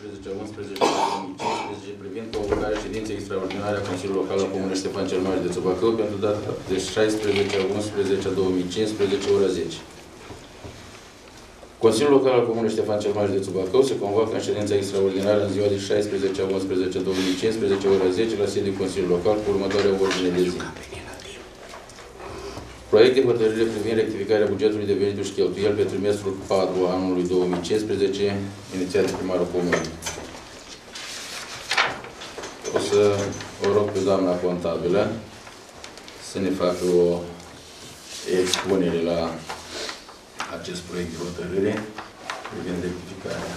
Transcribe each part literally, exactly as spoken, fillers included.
treisprezece a unsprezece două mii cincisprezece privind convocarea ședinței extraordinare a Consiliului Local al Comunei Ștefan cel Mare de Țubacău pentru data de șaisprezece a unsprezece două mii cincisprezece, ora zece. Consiliul Local al Comunei Ștefan cel Mare de Țubacău se convoacă în ședința extraordinară în ziua de șaisprezece a unsprezece două mii cincisprezece, ora zece, la sediul Consiliului Local cu următoarea ordine de zi. Proiect de hotărâre privind rectificarea bugetului de venituri și cheltuieli pe trimestrul patru anului două mii cincisprezece, inițiat de primarul comunei. O să o rog pe doamna contabilă să ne facă o expunere la acest proiect de hotărâre privind rectificarea.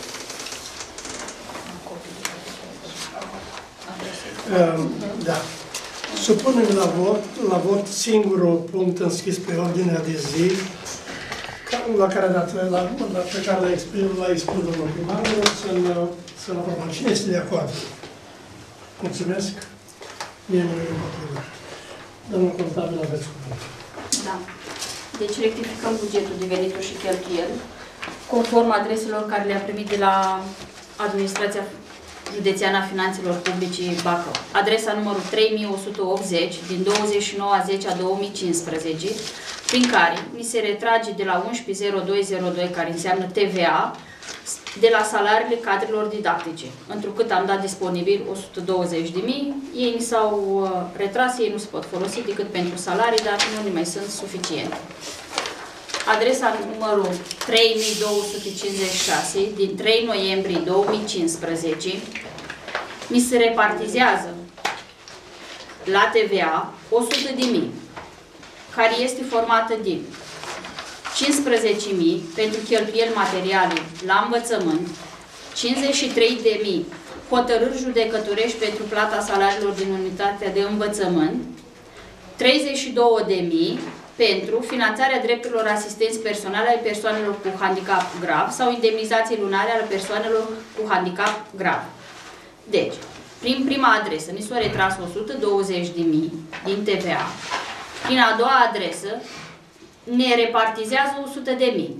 Da. Supunem la vot, la vot singurul punct înscris pe ordinea de zi, la care a dat, la, la, pe care l-a expus, l-a expus domnul primar, să-l să aprobăm. Cine este de acord? Mulțumesc. Mie nu e împotrivă. Domnul contabil, aveți cuvântul. Da. Deci rectificăm bugetul de venituri și cheltuieli, conform adreselor care le-a primit de la Administrația Județeană a Finanțelor Publice Bacău. Adresa numărul trei mii o sută optzeci din douăzeci și nouă a zece a două mii cincisprezece, prin care mi se retrage de la unsprezece zero doi zero doi, care înseamnă T V A, de la salariile cadrelor didactice. Întrucât am dat disponibil o sută douăzeci de mii, ei mi s-au retras, ei nu se pot folosi decât pentru salarii, dar nu mai sunt suficiente. Adresa numărul trei mii două sute cincizeci și șase din trei noiembrie două mii cincisprezece mi se repartizează la T V A o sută de mii, care este formată din cincisprezece mii pentru cheltuieli materiale la învățământ, cincizeci și trei de mii hotărâri judecătorești pentru plata salariilor din unitatea de învățământ, treizeci și două de mii pentru finanțarea drepturilor asistenți personale ai persoanelor cu handicap grav sau indemnizații lunare ale persoanelor cu handicap grav. Deci, prin prima adresă mi s-a retras o sută douăzeci de mii din T V A. Prin a doua adresă ne repartizează o sută de mii.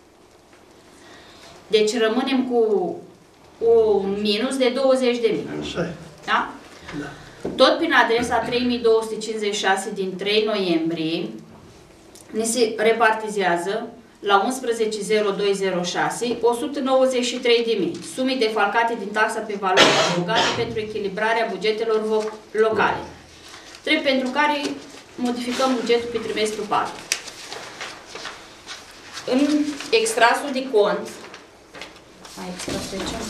Deci rămânem cu un minus de douăzeci de mii. Da? Da. Tot prin adresa trei mii două sute cincizeci și șase din trei noiembrie ne se repartizează la unsprezece zero doi zero șase o sută nouăzeci și trei de mii, sume defalcate din taxa pe valoare adăugată pentru echilibrarea bugetelor locale, drept pentru care modificăm bugetul pe trimestrul patru. În extrasul de cont, mai extras de ce?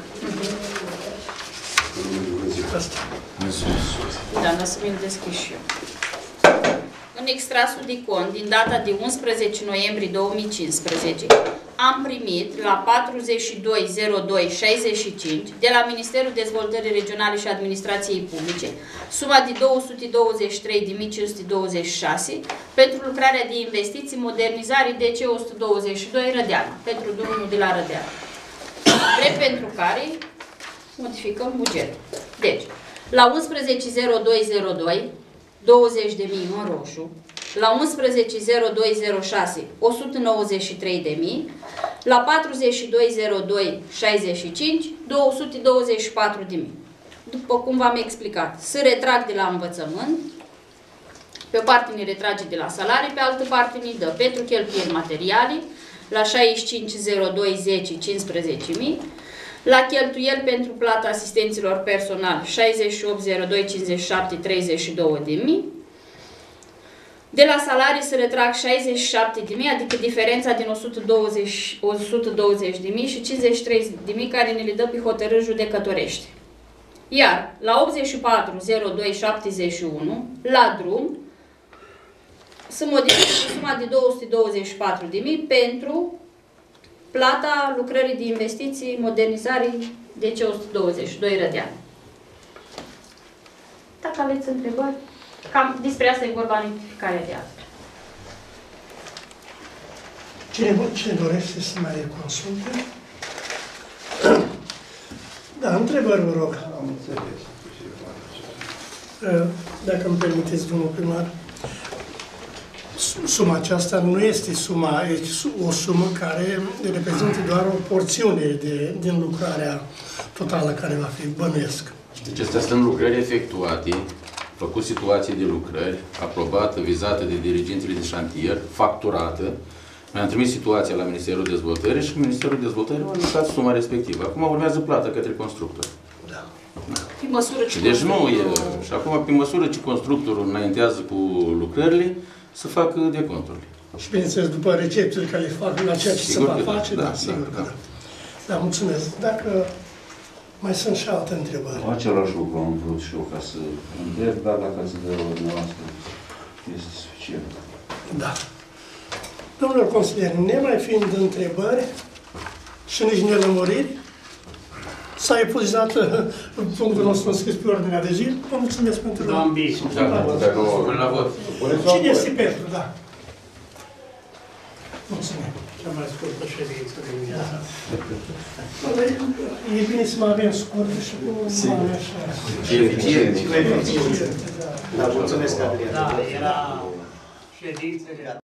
Da, nu să mi-l deschid și eu. În extrasul de cont, din data de unsprezece noiembrie două mii cincisprezece, am primit la patruzeci și doi zero doi șaizeci și cinci de la Ministerul Dezvoltării Regionale și Administrației Publice suma de două sute douăzeci și trei de mii cinci sute douăzeci și șase pentru lucrarea de investiții, modernizare D C o sută douăzeci și doi Rădeana, pentru drumul de la Rădeana. Drept pentru care modificăm bugetul. Deci, la unsprezece zero doi zero doi, douăzeci de mii în roșu, la unsprezece zero doi zero șase, o sută nouăzeci și trei de mii, la patruzeci și doi zero doi șaizeci și cinci, două sute douăzeci și patru de mii. După cum v-am explicat, se retrag de la învățământ, pe o parte ne retrage de la salarii, pe altă parte ne dă pentru cheltuieli materiale, la șaizeci și cinci zero doi zece cincisprezece mii, la cheltuieli pentru plata asistenților personal șaizeci și opt zero doi cincizeci și șapte treizeci și doi de mii. De la salarii se retrag șaizeci și șapte de mii, adică diferența din o sută douăzeci, o sută douăzeci de mii și cincizeci și trei de mii care ne le dă pe hotărâri judecătorești. Iar la optzeci și patru zero doi șaptezeci și unu, la drum, se modifică suma de două sute douăzeci și patru de mii pentru plata lucrării de investiții, modernizare D C o sută douăzeci și doi Rădean. Dacă aveți întrebări, cam despre asta e vorba în rectificarea de azi. Cine, cine dorește să mai consulte? Da, întrebări, vă rog. Am înțeles. Dacă îmi permiteți, domnul primar. Suma aceasta nu este suma, este o sumă care reprezintă doar o porțiune de, din lucrarea totală care va fi, bănuiesc. Deci astea sunt lucrări efectuate, făcut situație de lucrări, aprobată, vizată de dirigenții de șantier, facturată. Mi-am trimis situația la Ministerul Dezvoltării și Ministerul Dezvoltării a alocat suma respectivă. Acum urmează plată către constructor. Da. Pe măsură ce Deci nu e. constructorul- Și acum, pe măsură ce constructorul înaintează cu lucrările, să facă deconturile. Și bineînțeles, după recepțiile care le fac la ceea ce se Sigur va că da, face, da, da, da, sigur da. că da. Da, mulțumesc. Dacă mai sunt și alte întrebări. Același lucru am vrut și eu ca să întreb, dar dacă ați de la dumneavoastră este suficient. Da. Domnilor consilieri, nemai fiind întrebări și nici nelămuriri, s-a epuzat uh, punctul nostru înscris pe ordinea de zi. Vă mulțumesc pentru... Nu ambiți. Da, dacă nu, până la vot. Cine este pentru? Da. Mulțumesc. Cea mai scurtă ședință din viața. E bine să mai avem scurtă și cu mai așa. Ce eficient. Da. Da, mulțumesc, Adrian. Da, era ședințele.